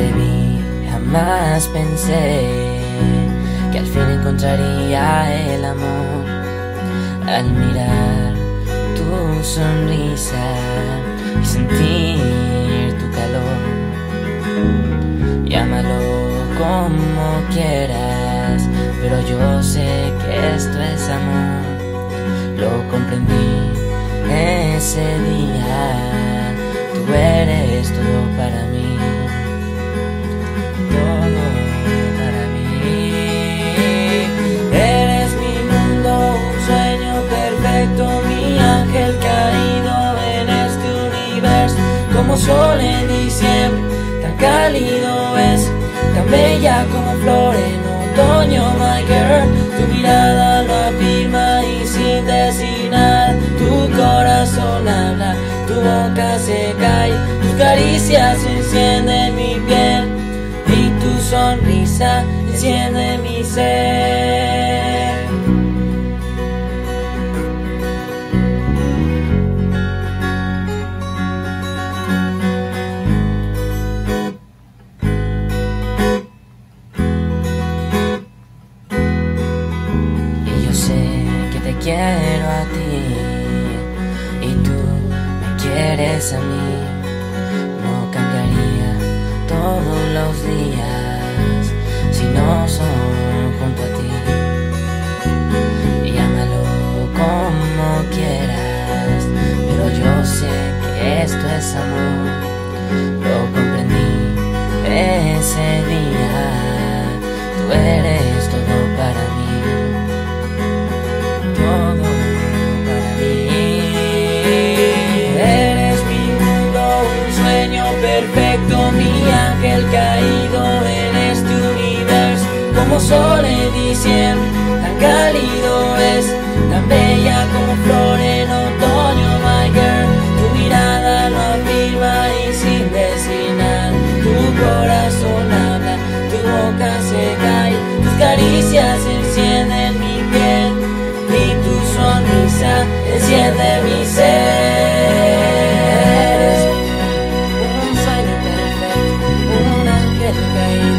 te vi jamás pensé que al fin encontraría el amor al mirar tu sonrisa y sentir tu calor. Llámalo como quieras, pero yo sé que esto es amor. Lo comprendí ese día, tú eres todo para mí, todo para mí. Eres mi mundo, un sueño perfecto, mi ángel caído en este universo. Como sol en diciembre, tan cálido es, tan bella como flor en otoño, my girl. Tu mirada lo afirma y sin decir nada, tu corazón habla, tu boca se cae, tus caricias encienden mi piel y tu sonrisa enciende mi ser. Quiero a ti y tú me quieres a mí. No cambiaría todos los días si no son junto a ti. Llámalo como quieras, pero yo sé que esto es amor. Lo comprendí ese día, tú eres todo para mí. Perfecto, mi ángel caído en este universo. Como sol en diciembre, tan cálido es, tan bella como flor en otoño, my girl. Tu mirada lo afirma y sin decir nada, tu corazón habla, tu boca se cae, tus caricias encienden mi piel y tu sonrisa enciende mi ser. Caído